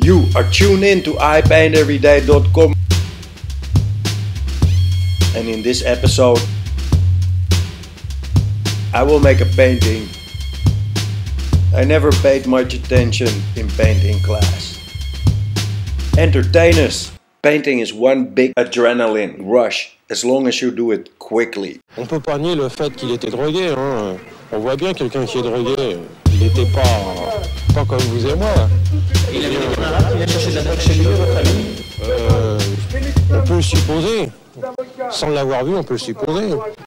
You are tuned in to iPAINTeveryday.com, and in this episode I will make a painting I never paid much attention in painting class. Entertainers! Painting is one big adrenaline rush as long as you do it quickly. On peut pas nier le fait qu'il était drogué, hein. On voit bien quelqu'un qui est drogué. Il était pas comme vous et moi. Il avait des camarades qui venaient chercher de la drogue chez lui, votre ami? On peut le supposer. Sans l'avoir vu, on peut le supposer.